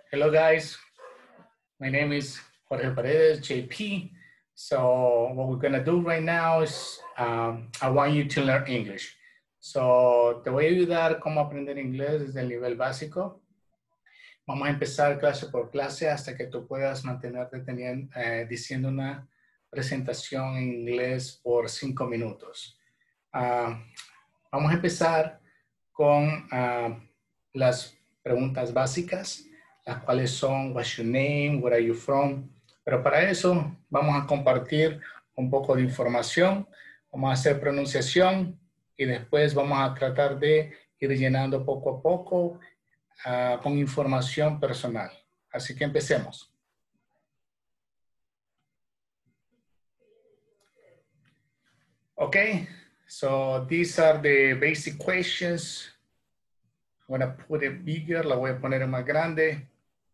Hello guys, my name is Jorge Paredes, JP. So what we're gonna do right now is I want you to learn English. So te voy a ayudar cómo aprender inglés desde el nivel básico. Vamos a empezar clase por clase hasta que tú puedas mantenerte diciendo una presentación en inglés por 5 minutos. Vamos a empezar con las preguntas básicas, las cuales son what's your name, where are you from. Pero para eso vamos a compartir un poco de información, vamos a hacer pronunciación y después vamos a tratar de ir llenando poco a poco con información personal. Así que empecemos. Okay, so these are the basic questions. I'm going to put it bigger, la voy a poner más grande.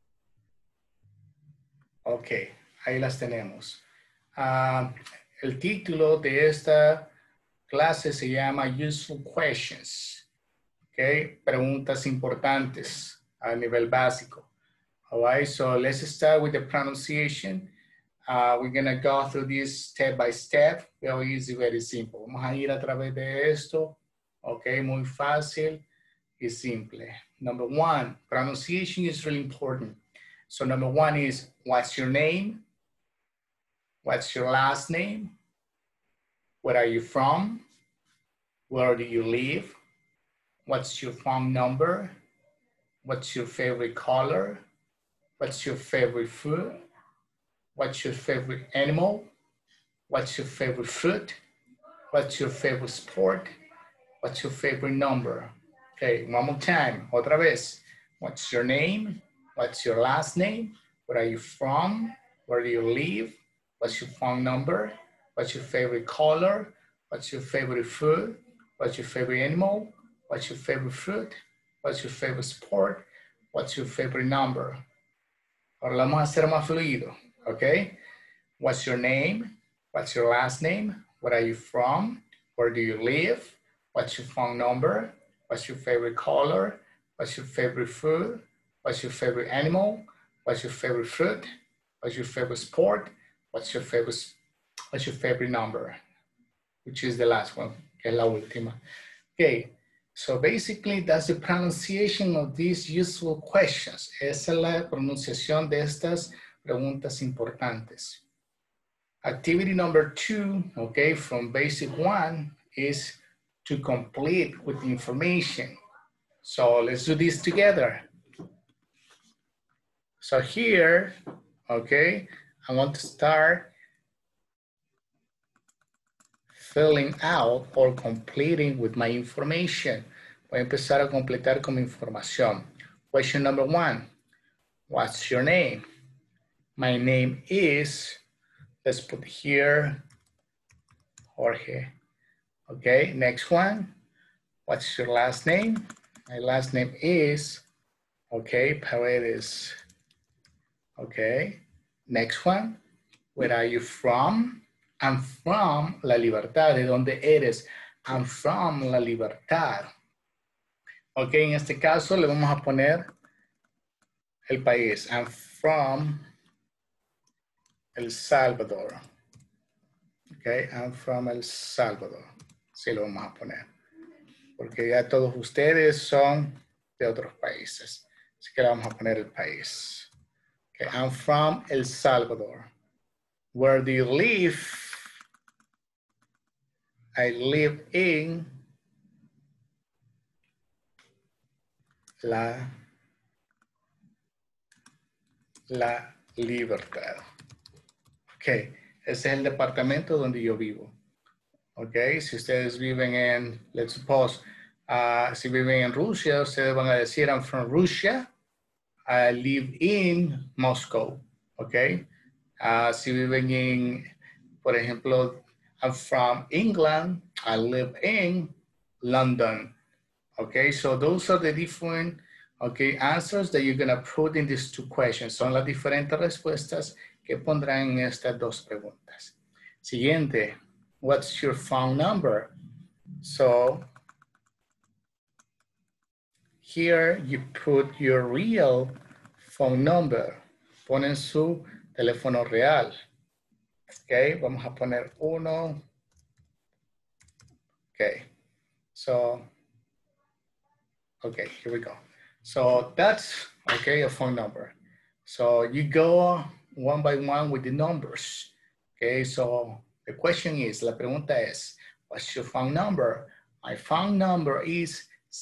Ok, ahí las tenemos. El título de esta clase se llama Useful Questions. Ok, preguntas importantes a nivel básico. All right, so let's start with the pronunciation. We're going to go through this step by step. Very easy, very simple. Vamos a ir a través de esto. Ok, muy fácil y simple. Number one, pronunciation is really important. So number one is, what's your name? What's your last name? Where are you from? Where do you live? What's your phone number? What's your favorite color? What's your favorite food? What's your favorite animal? What's your favorite fruit? What's your favorite sport? What's your favorite number? Okay, one more time, otra vez. What's your name? What's your last name? Where are you from? Where do you live? What's your phone number? What's your favorite color? What's your favorite food? What's your favorite animal? What's your favorite fruit? What's your favorite sport? What's your favorite number? Ahora lo vamos a hacer más fluido, okay? What's your name? What's your last name? Where are you from? Where do you live? What's your phone number? What's your favorite color? What's your favorite food? What's your favorite animal? What's your favorite fruit? What's your favorite sport? What's your favorite number? Which is the last one, que es la última. Okay, so basically that's the pronunciation of these useful questions. Esa es la pronunciación de estas preguntas importantes. Activity number 2, okay, from basic 1 is to complete with information. So let's do this together. So here, okay, I want to start filling out or completing with my information. Voy a empezar a completar con mi información. Question number 1, what's your name? My name is, let's put here, Jorge. Okay, next one, what's your last name? My last name is, okay, Paredes. Okay, next one, where are you from? I'm from La Libertad. ¿De dónde eres? I'm from La Libertad. Ok, en este caso le vamos a poner el país. I'm from El Salvador. Ok, I'm from El Salvador. Sí lo vamos a poner. Porque ya todos ustedes son de otros países. Así que le vamos a poner el país. Ok, I'm from El Salvador. Where do you live? I live in La Libertad. Ok, ese es el departamento donde yo vivo. Ok, si ustedes viven en, let's suppose, si viven en Rusia, ustedes van a decir, I'm from Russia. I live in Moscow. Ok, si viven en, por ejemplo, I'm from England. I live in London. Okay, so those are the different answers that you're going to put in these two questions. Son las diferentes respuestas que pondrán en estas dos preguntas. Siguiente, what's your phone number? So here you put your real phone number. Ponen su teléfono real. Ok, vamos a poner 1. Okay, so, okay, here we go. So that's, okay, a phone number. So you go one by one with the numbers. Okay, so the question is, la pregunta es, what's your phone number? My phone number is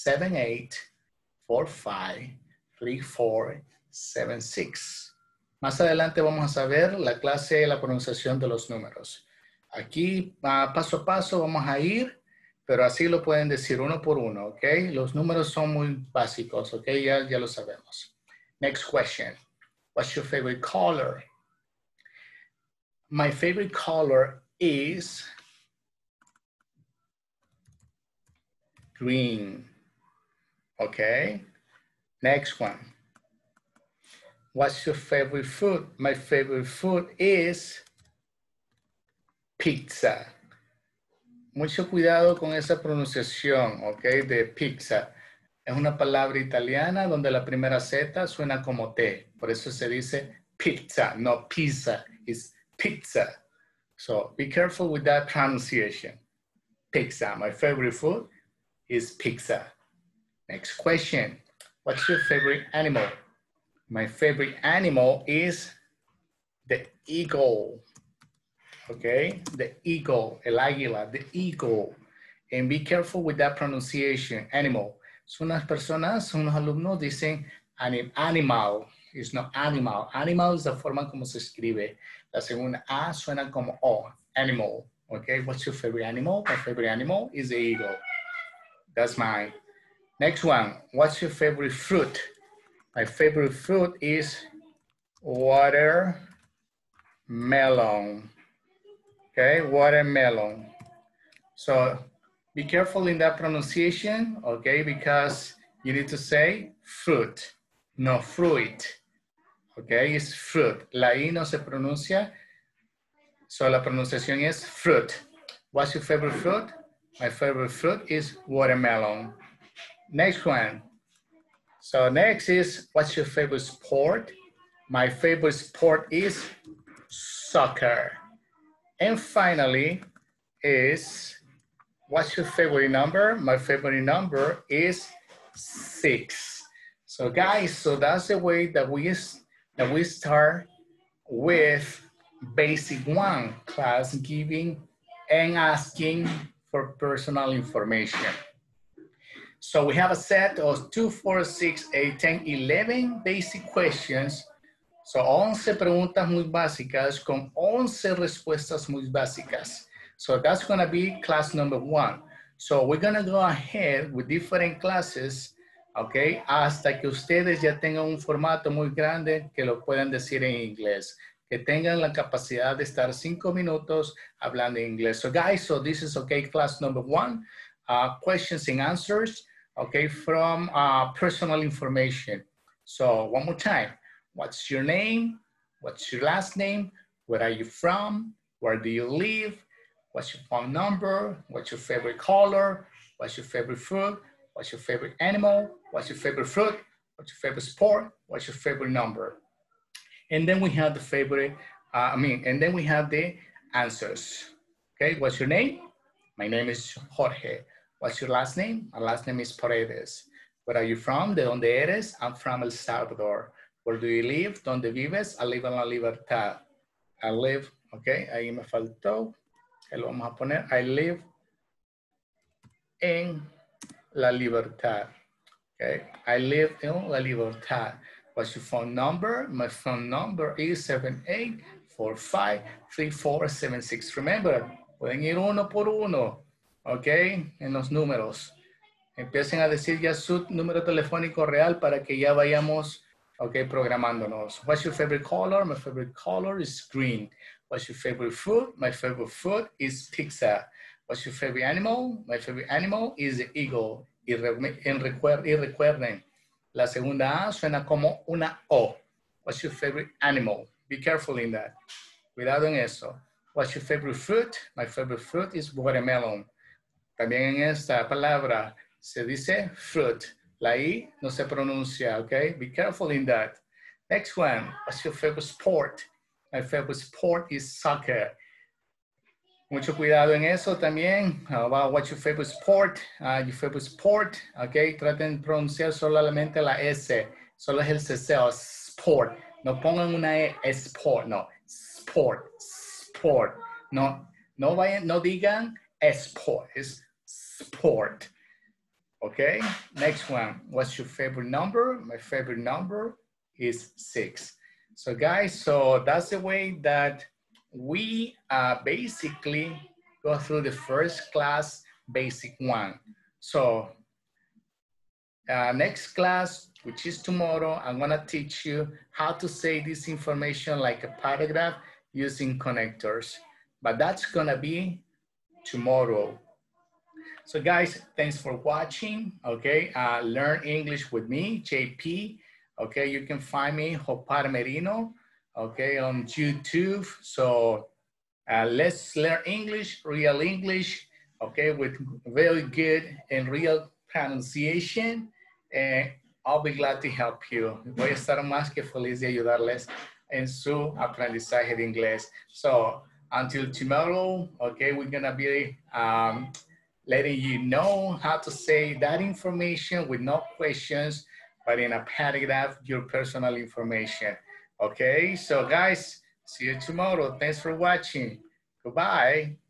78453476. Más adelante vamos a saber la clase, la pronunciación de los números. Aquí, paso a paso, vamos a ir, pero así lo pueden decir uno por uno, ¿ok? Los números son muy básicos, ¿ok? Ya lo sabemos. Next question. What's your favorite color? My favorite color is green. Okay. Next one. What's your favorite food? My favorite food is pizza. Mucho cuidado con esa pronunciación, ok, de pizza. Es una palabra italiana donde la primera Z suena como T. Por eso se dice pizza, no pizza. It's pizza. So be careful with that pronunciation. Pizza. My favorite food is pizza. Next question. What's your favorite animal? My favorite animal is the eagle. Okay, the eagle, el águila, the eagle. And be careful with that pronunciation, animal. So unas personas, unos alumnos dicen animal, it's not animal. Animal es la forma como se escribe. La segunda A suena como O, animal. Okay, what's your favorite animal? My favorite animal is the eagle. That's mine. Next one, what's your favorite fruit? My favorite fruit is watermelon. Okay, watermelon. So be careful in that pronunciation, okay, because you need to say fruit, no fruit. Okay, it's fruit. La I no se pronuncia, so la pronunciación es fruit. What's your favorite fruit? My favorite fruit is watermelon. Next one. So next is, what's your favorite sport? My favorite sport is soccer. And finally is, what's your favorite number? My favorite number is 6. So guys, so that's the way that we start with basic 1, class giving and asking for personal information. So we have a set of 2, 4, 6, 8, 10, 11 basic questions. So 11 preguntas muy básicas con 11 respuestas muy básicas. So that's going to be class number 1. So we're going to go ahead with different classes, okay, hasta que ustedes ya tengan un formato muy grande que lo puedan decir en inglés. Que tengan la capacidad de estar 5 minutos hablando en inglés. So guys, so this is, okay, class number 1. Questions and answers, okay, from personal information. So one more time. What's your name? What's your last name? Where are you from? Where do you live? What's your phone number? What's your favorite color? What's your favorite food? What's your favorite animal? What's your favorite fruit? What's your favorite sport? What's your favorite number? And then we have the favorite, and then we have the answers. Okay, what's your name? My name is Jorge. What's your last name? My last name is Paredes. Where are you from? ¿De dónde eres? I'm from El Salvador. Where do you live? ¿Dónde vives? I live en La Libertad. I live, okay, ahí me faltó. Ahí lo vamos a poner. I live en La Libertad. Okay, I live in La Libertad. What's your phone number? My phone number is 78453476. Remember, pueden ir uno por uno, okay, en los números. Empiecen a decir ya su número telefónico real para que ya vayamos, okay, programándonos. What's your favorite color? My favorite color is green. What's your favorite food? My favorite food is pizza. What's your favorite animal? My favorite animal is the eagle. Y recuerden, la segunda A suena como una O. What's your favorite animal? Be careful in that. Cuidado en eso. What's your favorite fruit? My favorite fruit is watermelon. También en esta palabra se dice fruit. La I no se pronuncia, okay? Be careful in that. Next one, what's your favorite sport? My favorite sport is soccer. Mucho cuidado en eso también. About what's your favorite sport? Your favorite sport, ok. Traten de pronunciar solamente la S. Solo es el ceseo, sport. No pongan una E, sport, no. Sport, sport. No, no vayan, no digan sport, es sport. Okay, next one. What's your favorite number? My favorite number is 6. So guys, so that's the way that we basically go through the first class, basic 1. So next class, which is tomorrow, I'm gonna teach you how to say this information like a paragraph using connectors. But that's gonna be tomorrow. So guys, thanks for watching, okay? Learn English with me, JP, okay? You can find me, Jopar Merino, okay, on YouTube. So let's learn English, real English, okay, with very good and real pronunciation. And I'll be glad to help you. Voy a estar más que feliz de ayudarles en su aprendizaje de inglés. So until tomorrow, okay, we're gonna be letting you know how to say that information with no questions, but in a paragraph, your personal information. Okay, so guys, see you tomorrow. Thanks for watching. Goodbye.